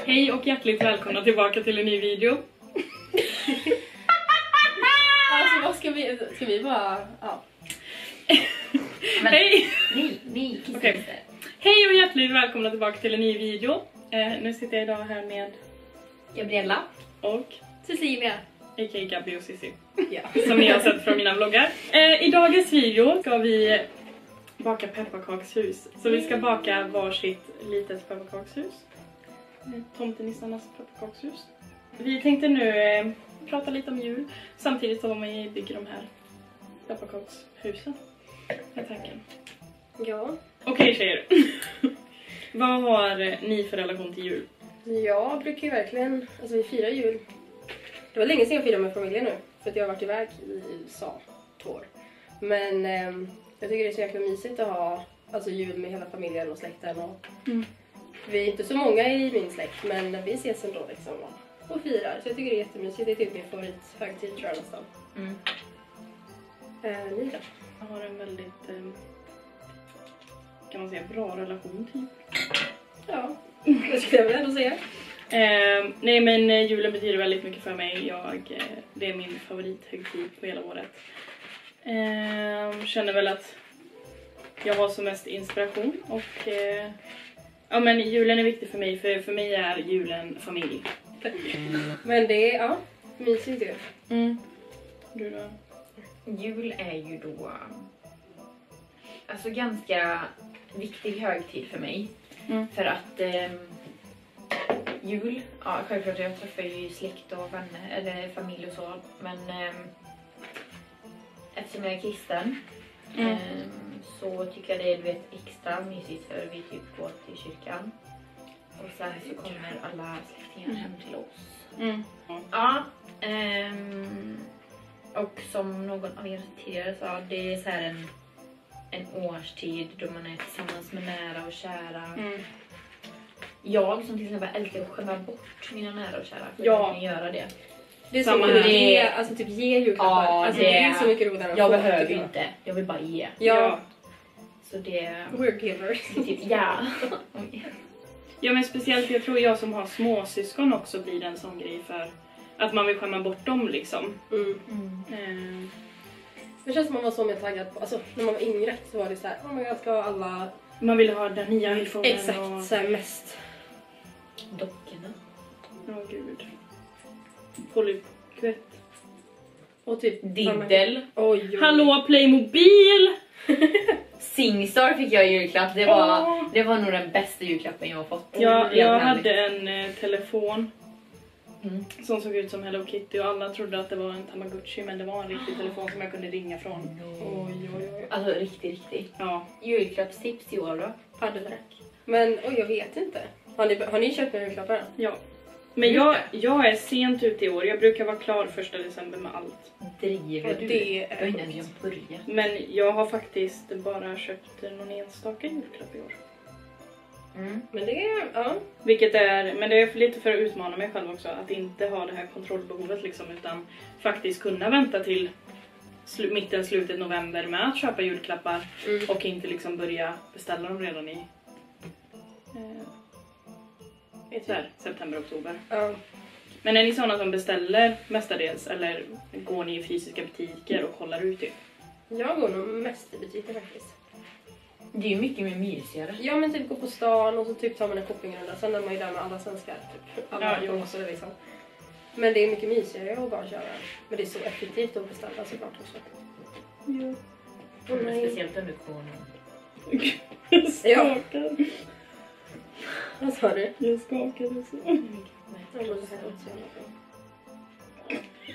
Hej och hjärtligt välkomna tillbaka till en ny video. Alltså vad ska vi bara... Ja. Men, hej! Nej, okay. Hej och hjärtligt välkomna tillbaka till en ny video. Nu sitter jag idag här med Gabriella och Cecilia, a.k.a. Gabby och Cici. ja. Som ni har sett från mina vloggar. I dagens video ska vi baka pepparkakshus. Så vi ska baka varsitt litet pepparkakshus. Tomtenissarnas pepparkakshus. Vi tänkte nu prata lite om jul samtidigt som vi bygger de här pepparkakshusen. Är tanken. Ja. Okej, tjejer. Vad har ni för relation till jul? Jag brukar ju verkligen, alltså vi firar jul. Det var länge sedan jag firade med familjen nu. För att jag har varit iväg i USA 2 år. Men jag tycker det är så jäkla mysigt att ha alltså, jul med hela familjen och släkten. Och vi är inte så många i min släkt, men vi ses ändå liksom och firar. Så jag tycker det är jättemysigt. Det är typ min favorithögtid tror jag nästan. Ni då? Jag har en väldigt, kan man säga, bra relation till. Ja, det skulle jag väl ändå säga. Nej, men julen betyder väldigt mycket för mig. Det är min favorithögtid på hela året. Känner väl att jag har som mest inspiration. Och ja, men julen är viktig för mig. För mig är julen familj. Men det är, ja, mysigt ju. Du då? Jul är ju då alltså ganska viktig högtid för mig. För att jul, ja självklart jag träffar ju släkt och vänner eller familj och så, men eftersom jag är kristen så tycker jag det är extra mysigt för vi typ går till kyrkan och sen så kommer alla släktingar hem till oss. Ja, och som någon av er tidigare sa, det är så här en årstid då man är tillsammans med nära och kära. Jag som till exempel älskar att skämma bort mina nära och kära för att jag göra det. Det är som att alltså typ ge julklappar. Ja, alltså, det är så mycket roligare. Jag behöver inte, jag vill bara ge. Ja. Så det... We're givers. Typ, ja. Ja, men speciellt jag tror jag som har småsyskon också blir en sån grej för att man vill skämma bort dem liksom. Det känns som man var så mer taggad på, alltså när man var yngre så var det så här, jag ska ha alla... Man vill ha den nya iPhonen. Exakt, och... så här mest. Dockorna. Åh gud. Polykvett. Och typ... Diddel. Oj. Hallå Playmobil! Singstar fick jag i julklapp. Det var nog den bästa julklappen jag har fått. Jag hade en telefon som såg ut som Hello Kitty och alla trodde att det var en Tamagotchi, men det var en riktig telefon som jag kunde ringa från. Oj. Alltså riktigt. Ja. Julklappstips i år då? Paddevräck. Men jag vet inte. Har ni köpt några julklappar? Ja. Men jag är sent ute i år. Jag brukar vara klar 1 december med allt. Driver du? Det är inte ens börjat. Men jag har faktiskt bara köpt någon enstaka julklapp i år. Men det är, ja. Men det är lite för att utmana mig själv också. Att inte ha det här kontrollbehovet liksom, utan faktiskt kunna vänta till slutet november med att köpa julklappar. Och inte liksom börja beställa dem redan i september, oktober. Ja. Men är ni sådana som beställer mestadels eller går ni i fysiska butiker och kollar ut det? Jag går nog mest i butiker faktiskt. Det är ju mycket mer mysigare. Ja, men typ gå på stan och så typ tar man en shoppingrunda. Sen är man ju där med alla svenskar. Typ. Alla så liksom. Men det är mycket mysigare att bara köra. Men det är så effektivt att beställa såklart också. Ja. Speciellt under corona. Jag skakar. Vad sa du? Jag skakade så. Ja, men det här låter så jävla bra.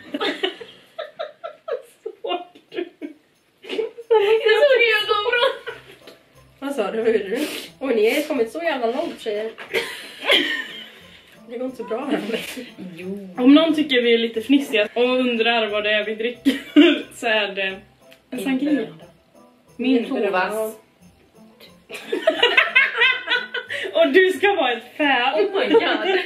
Såg du? Jag såg ju så bra. Vad sa du? Vad gjorde du? Oj, ni har kommit så jävla långt, tjejer. Det går inte så bra här. Jo. Om någon tycker vi är lite fnissiga och undrar vad det är vi dricker så är det en sangria. Min Tovas. Och du ska vara ett fan. Oh my god.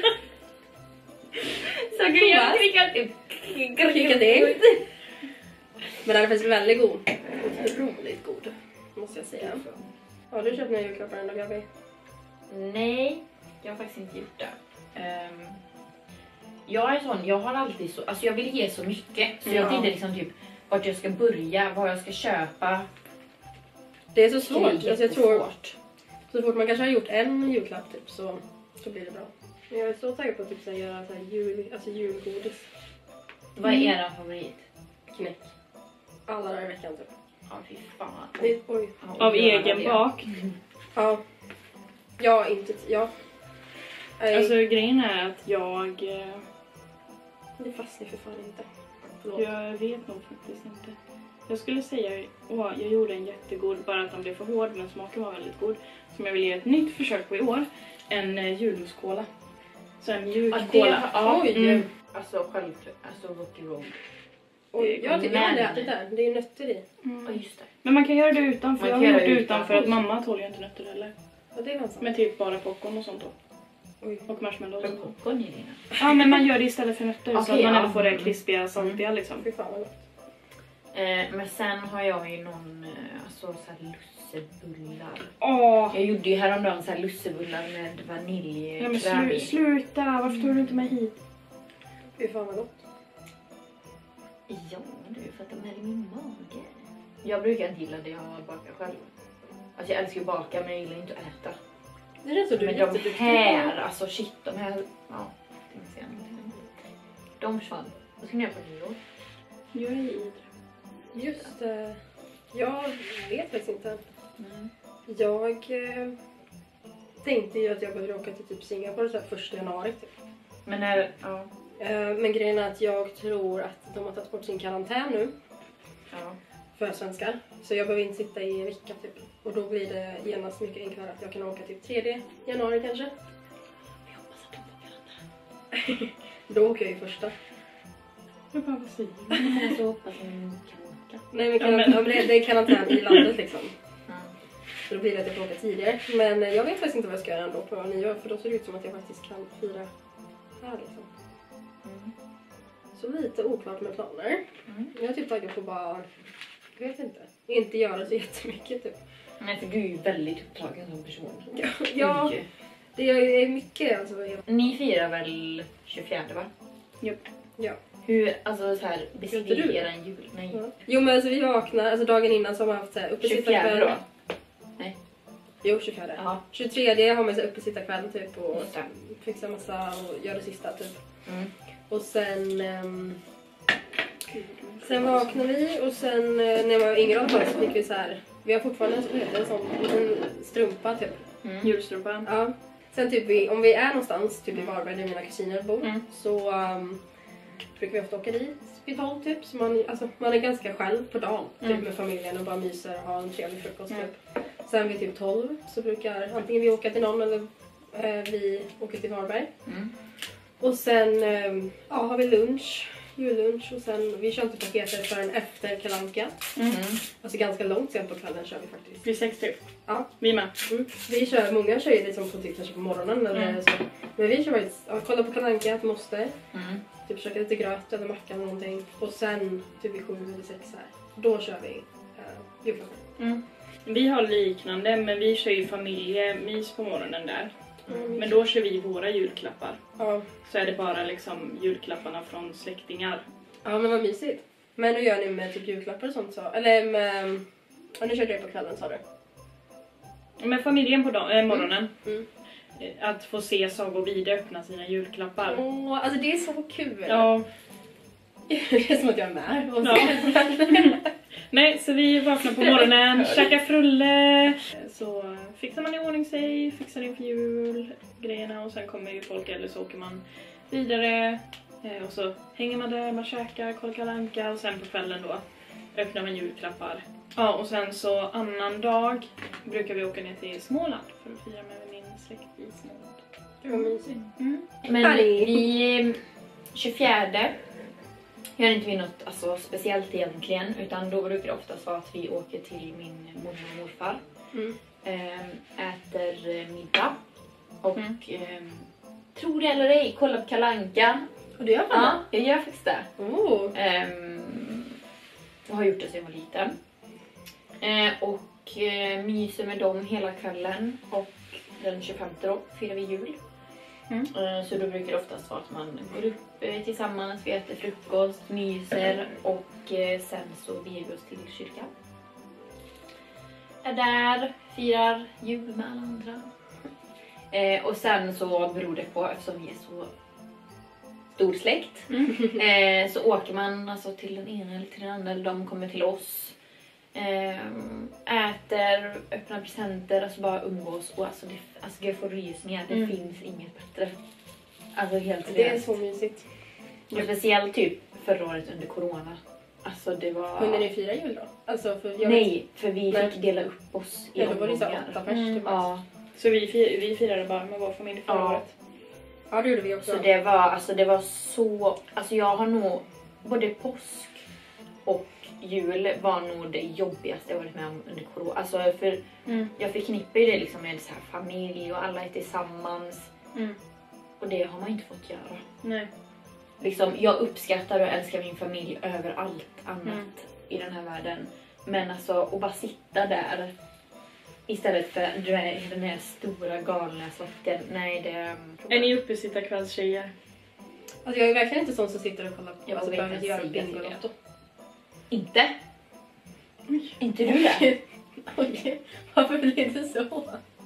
Sangria Klicka det. Men den är faktiskt väldigt god. Otroligt god, måste jag säga. Har du köpt några julklappar ändå, Gabi? Nej, jag har faktiskt inte gjort det. Jag är sån, jag har alltid så, alltså jag vill ge så mycket. Så jag vet inte liksom typ vart jag ska börja, vad jag ska köpa. Det är så svårt. Det är Alltså, jag tror jättesvårt. så fort man kanske har gjort en julklapp typ så blir det bra. Men jag är så taggad på att typ, så här, göra så här, julgodis. Vad är er favorit? Knäck. Alla dagar i veckan typ. Ja, fy fan. Oj. Ja, Av göra egen det. bak. Ja. Ja, inte... Ja. Alltså grejen är att jag Det fastnar för fan inte. Förlåt. Jag vet nog faktiskt inte. Jag skulle säga, jag gjorde en jättegod, bara att den blev för hård men smaken var väldigt god. Som jag vill ge ett nytt försök på i år. En julmuskola. Så en mjuk kola. Ja, Oj. Alltså självklart, alltså Rocky Road. Oj, jag tycker jag har ätit där. Det är ju nötter i. Ja, just det. Men man kan göra det utanför. Man Jag kan har göra gjort det det utanför utanför. att mamma tål ju inte nötter heller. Ja, det var sant. Men typ bara popcorn och sånt då. Oj. Och marshmallows. För popcorn i dina. Ja, men man gör det istället för nötter. så Okej, att man ja. ändå får det krispiga, saltiga liksom. Fy fan vad gott. Men sen har jag ju någon, alltså så här lussebullar. Åh! Jag gjorde ju häromdagen så här lussebullar med Ja, men vaniljkräm i. sluta! Varför tog du inte mig hit? Fy fan vad gott. Ja, du, för att de är i min mage. Jag brukar inte gilla det jag bakar själv. Alltså jag älskar ju baka men jag gillar inte att äta. Det är så du är Men de jätteduktig här, på. alltså shit, de här, ja, tänkte säga någonting. De försvann. Vad ska ni göra på nyår? Jag är i Idre. Just det. Jag vet faktiskt inte. Mm. Jag tänkte ju att jag behövde åka till typ Singapore så här 1 januari typ. Men är, ja, Men grejen är att jag tror att de har tagit bort sin karantän nu ja. för svenskar. Så jag behöver inte sitta i en vecka typ. Och då blir det genast mycket enklare att jag kan åka typ 3 januari kanske. Jag hoppas att de får karantän. Då åker jag ju första. Jag bara, vad säger du? Men så hoppas jag att de kan åka. Nej men, det är karantän i landet liksom. Ja. Så då blir det att jag får åka tidigare. Men jag vet faktiskt inte vad jag ska göra ändå på nyår. För då ser det ut som att jag faktiskt kan fira här liksom. Mm. Så lite oklart med planer. Mm. Jag är typ taggad på bara, jag vet inte göra så jättemycket typ. Nej, för du är ju väldigt upptagen som person. Ja, Oj. det är mycket alltså. Ni firar väl 24, va? Japp. Ja. Hur, alltså så här, Inte du? beskriv er en jul. Nej. Ja. Jo men alltså vi vaknar, alltså dagen innan så har man haft så här 24 uppesittarkväll. då? Jo, 24. Ja. 23 har man så här uppesittarkväll typ och Just det. fixar massa och gör det sista typ. Mm. Och sen vaknar vi och sen när jag var yngre så fick vi så här, vi har fortfarande en sån liten strumpa typ. Mm. Julstrumpan. Ja. Sen typ om vi är någonstans, typ i Varberg där mina kusiner bor, Mm. så brukar vi ofta åka dit vid 12 typ. Så man är ganska själv på dagen typ, med familjen och bara myser och har en trevlig frukost typ. Sen vid typ 12 så brukar antingen vi åka till någon eller vi åker till Varberg. Mm. Och sen har vi jullunch och sen vi kör inte paketet förrän efter Kalle Anka. Mm. Alltså ganska långt sen på kvällen kör vi faktiskt. Vi är 6 typ. Ja. Vi med. Många kör ju liksom på typ kanske på morgonen eller så. Men vi kör faktiskt, kolla på Kalle Anka, ett måste. Mm. Typ käka lite gröt eller macka eller någonting. Och sen typ vid 7 eller 6 här. Då kör vi julklappar. Mm. Vi har liknande, men vi kör ju familjemys på morgonen där. Men då kör vi våra julklappar. Ja. Så är det bara liksom julklapparna från släktingar. Ja men vad mysigt. Men hur gör ni med typ julklappar och sånt så? Eller med... Ja, nu körde det på kvällen sa du. Men familjen på morgonen. Mm. Att få se Saga och Vide öppna sina julklappar. Åh, alltså det är så kul. Ja. Det är som att jag är med. Och Ja. Nej, så vi vaknar på morgonen, käkar frulle. Så fixar man i ordning sig, fixar inför julgrejerna och sen kommer ju folk eller så åker man vidare. Och så hänger man där, man käkar, kollar Kalle Anka och sen på kvällen då öppnar man julklappar. Ja, och sen så annan dag brukar vi åka ner till Småland för att fira med min släkt i Småland. Det var mysigt. Mm. Men vi 24 gör inte vi något alltså, speciellt egentligen, utan då brukar det oftast vara att vi åker till min mormor och morfar. Mm. Äter middag och tror det eller ej, kollar på Kalle Anka. Och det gör man? Ja, jag gör faktiskt det. Oh. Jag har gjort det sedan jag var liten. Och myser med dem hela kvällen. Och den 25 då firar vi jul. Så då brukar det oftast vara att man går upp tillsammans, vi äter frukost, myser och sen så beger vi oss till kyrkan. Är där, firar jul med alla andra. Och sen så beror det på, eftersom vi är så stor släkt, så åker man alltså till den ena eller till den andra, eller de kommer till oss. Äter, öppnar presenter, alltså bara umgås. Och alltså, jag får rysningar, det finns inget bättre. Alltså helt Det är så mysigt. och speciellt typ förra året under corona. Alltså det var... Kunde ni fira jul då? Alltså för Nej, för vi fick dela upp oss i då var det så omgångar. 8 pers typ. Ja, Så vi firade bara med vår familj förra året. Ja, det gjorde vi också. så det var så... Alltså jag har nog... Både påsk och jul var nog det jobbigaste jag varit med om under corona. Alltså för jag förknippar ju det liksom med så här familj och alla är tillsammans. Och det har man inte fått göra. Nej. Liksom, jag uppskattar och älskar min familj över allt annat i den här världen. Men alltså, att bara sitta där istället för den här stora galna släkten. Nej, det... Är ni uppesittarkvällstjejer? Alltså jag är verkligen inte sån som sitter och kollar på. Jag Alltså vågar behöver inte inte göra säga Bingolotto. Inte? Inte du det? Okej, varför blir det så?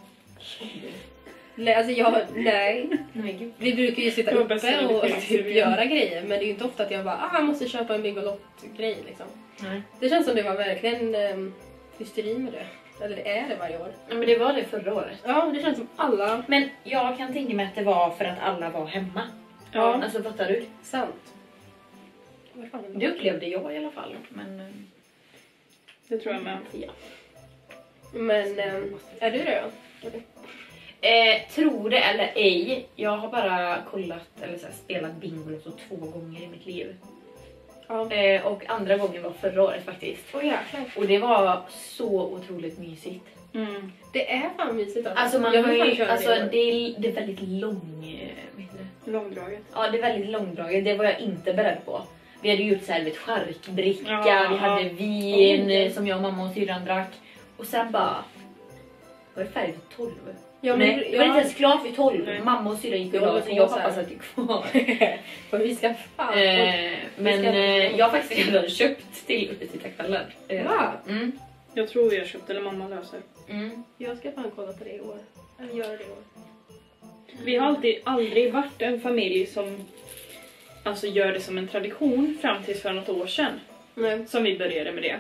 Nej, alltså nej. Nej, gud. Vi brukar ju sitta Det var uppe bäst och att typ göra grejer. Men det är ju inte ofta att jag bara, jag måste köpa en Bingolott-grej liksom. Nej. Det känns som det var verkligen hysteri med det. Eller det är det varje år. Ja, men det var det förra året. Ja, det känns som alla. Men jag kan tänka mig att det var för att alla var hemma. Ja. Alltså, fattar du? Sant. Vad fan är Det upplevde jag i alla fall. Men... Det tror jag med. Ja. Men är du det då? Tror det eller ej, jag har bara kollat eller så här, spelat Bingolotto 2 gånger i mitt liv. Ja. Och andra gången var förra året faktiskt. Åh jäklar. Och det var så otroligt mysigt. Det är fan mysigt Alltså man jag har vill fan ju, köra alltså det. det är väldigt vad heter det? Långdraget. Ja, det är väldigt långdraget. Det var jag inte beredd på. Vi hade gjort så här vet charkbricka, Ja, vi hade ja. vin som jag, mamma och syrran drack. Och sen bara var det färdigt vid 12. Ja, Nej, men, det var inte ens klart vid 12. Nej. Mamma och syrran gick och Ja, la det sig. var Jag så här. pappa satt ju kvar. För vi ska fan. Men ska- jag har faktiskt redan köpt till uppesittarkvällen. Va? Mm. Jag tror vi har köpt, eller mamma löser. Mm. Jag ska fan kolla på det i år. Eller göra det i år. Vi har aldrig varit en familj som alltså gör det som en tradition fram tills för något år sedan. Nej. Som vi började med det.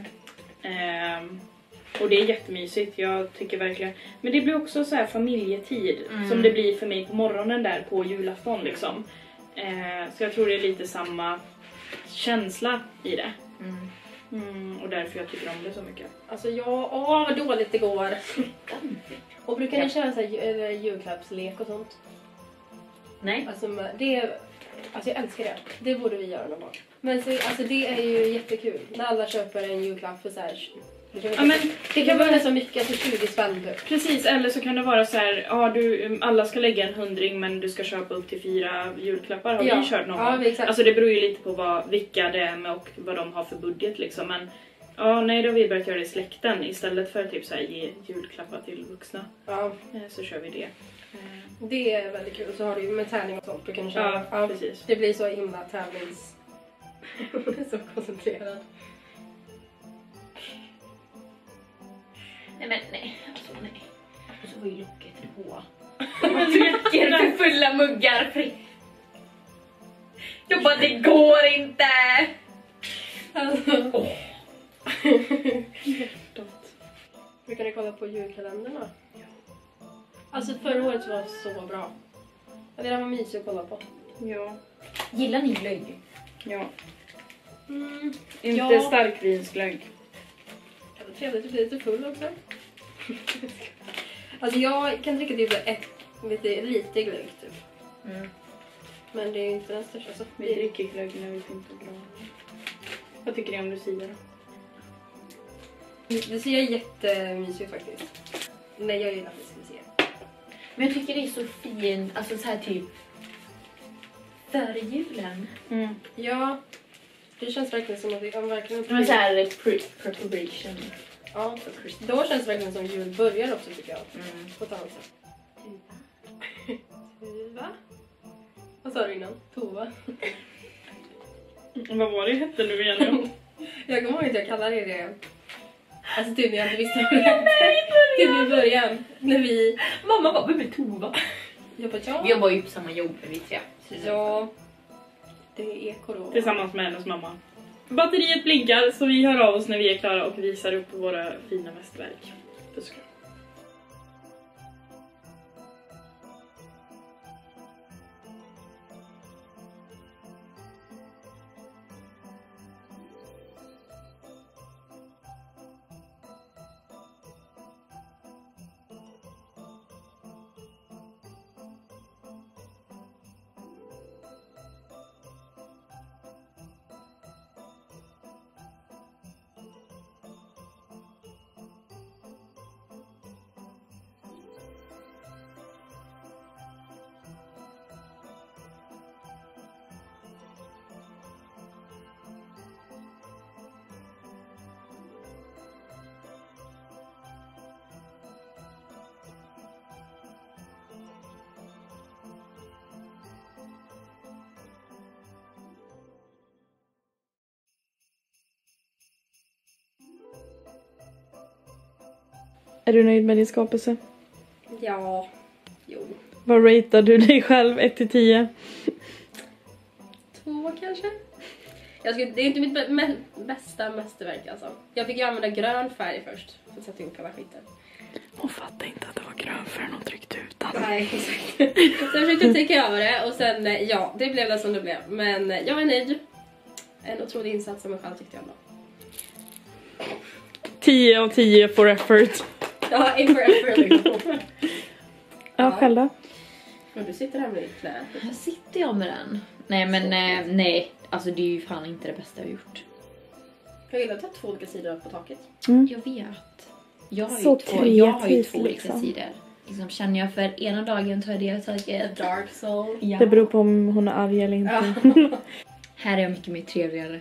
Och det är jättemysigt, jag tycker verkligen. Men det blir också så här familjetid som det blir för mig på morgonen där på julafton liksom. Så jag tror det är lite samma känsla i det. Och därför jag tycker om det så mycket. Alltså vad dåligt det går. Och brukar ni köra så här julklappslek och sånt? Nej. Alltså jag älskar det. Det borde vi göra någon gång. Men så, alltså det är ju jättekul. När alla köper en julklapp för så här. Ja, men det kan vara så mycket, alltså 20 spänn typ. precis, eller så kan det vara så här, alla ska lägga en 100 men du ska köpa upp till 4 julklappar. Har vi kört någon gång? Exakt. Alltså det beror ju lite på vilka det är med och vad de har för budget liksom. Men nej, då har vi börjat göra det i släkten istället för typ så här, ge julklappar till vuxna. Ja, Så kör vi det. det är väldigt kul. Så har du ju med tärning och sånt du kan köra. Ja, precis. Det blir så himla tävlings... Jag är så koncentrerad. Nej men nej, alltså nej. Och så var ju locket på. Man dricker för fulla muggar. Jag bara, det går inte. Alltså. Brukar ni kolla på julkalendern då? Ja. Alltså förra året var så bra. Ja, det där var mysigt att kolla på. Ja. Gillar ni glögg? Ja. Ja. Inte starkvinsglögg. Det var trevligt att bli lite full också. Alltså jag kan dricka typ lite glögg typ. Men det är ju inte den största så. Vi dricker glögg när vi inte är bra. Vad tycker ni om Lucia då? Lucia är jättemysigt faktiskt. Nej, jag gillar faktiskt Lucia. Men jag tycker det är så fint, alltså så här typ före julen. Ja, det känns verkligen som att det är verkligen... Men så här preparation. Ja, då känns det verkligen som jul börjar också tycker jag. På ett annat sätt. Va? Vad sa du innan? Tova? Vad var det hette nu igen? Jag kommer ihåg att jag kallade det. Alltså typ när jag inte visste vad det hette. Typ i början. När vi... Mamma var med Tova. Jag bara, ja. Vi jobbar ju på samma jobb med vi tre. Ja. Det är eko då. Tillsammans med hennes mamma. Batteriet blinkar så vi hör av oss när vi är klara och visar upp våra fina mästerverk. Puss. Är du nöjd med din skapelse? Ja. Jo. Vad ratear du dig själv 1-10? 2 kanske? Det är inte mitt bästa mästerverk alltså. Jag fick ju använda grön färg först för att sätta ihop hela skiten. Hon fattade inte att det var grön förrän hon tryckte ut den. Nej, exakt. Så jag försökte täcka över det och sen, ja, det blev det som det blev. Men jag är nöjd. En otrolig insats som jag själv tyckte jag var. 10 av 10 for effort. Ja, in for effort liksom. Ja, själv då? Men du sitter här med ditt knä. Här sitter jag med den. Nej men nej, alltså det är ju fan inte det bästa jag har gjort. Jag gillar att ha 2 olika sidor på taket. Jag vet. Jag har Så ju två kreativt, olika liksom. sidor. Liksom, känner jag för ena dagen tar jag det taket. Dark soul. Ja. Det beror på om hon är arg eller inte. Ja. Här är jag mycket mer trevligare.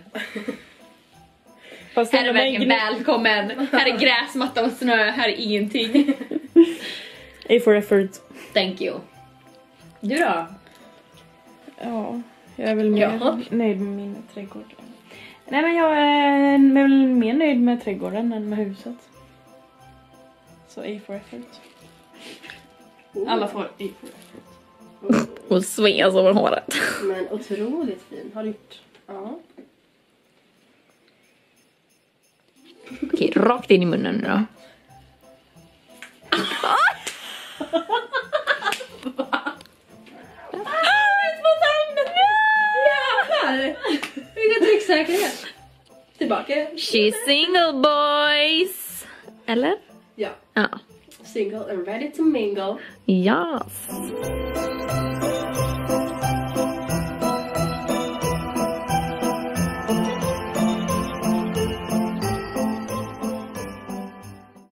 Fast Här är ändå med verkligen välkommen. Här är gräsmatta och snö. Här är ingenting. A for effort. Thank you. Du då? Ja, jag är väl mer Ja. nöjd med min trädgård. Nej, men jag är väl mer nöjd med trädgården än med huset. Så A for effort. Alla får A for effort. Och svingas över håret. Men otroligt fin. Har du gjort? Ja. Okej, rakt in i munnen nu då. Jävlar! Vilken trycksäkerhet. Tillbaka. She's single boys. Eller? Ja. Ja. Single and ready to mingle. Yes.